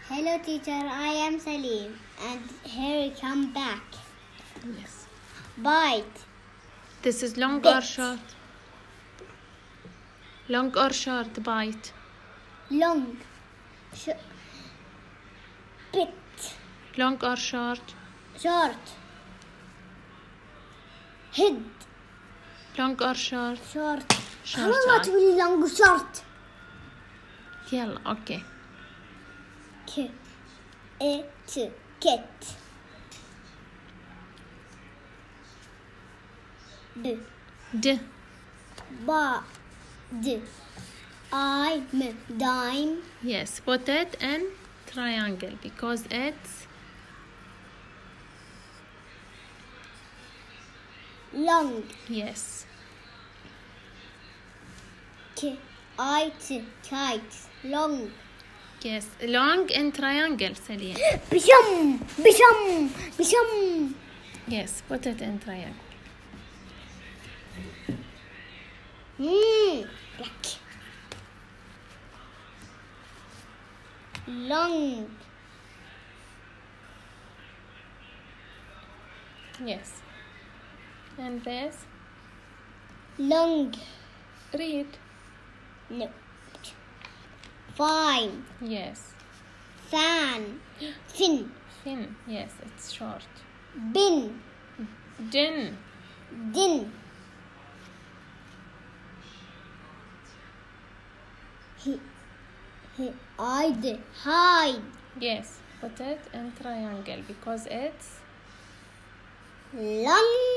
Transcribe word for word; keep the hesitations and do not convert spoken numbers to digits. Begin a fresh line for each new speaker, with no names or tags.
Hello teacher, I am Salim and here I come back.
Yes.
Bite.
This is long
Bit.
or short? Long or short bite?
Long. Sh- bit.
Long or short?
Short. Head.
Long or short?
Short.
Short
خلاص ما
eye.
تقولي long short.
يلا اوكي.
K. A. T. Cat. D.
D.
Ba. D. I. M. Dime.
Yes, put it in triangle because it's
Long.
yes.
K. I. T. Kite. Long.
Yes, long in triangle, Salim.
Bisham. Bisham. Bisham.
Yes, put it in triangle.
Hmm. Black. Long.
Yes. And this?
Long.
Read.
No. Fine.
Yes.
Fan. Fin.
Thin. Yes, it's short.
Bin.
Din.
Din. He. He. Hide. Hide.
Yes, put it in triangle because it's
Long.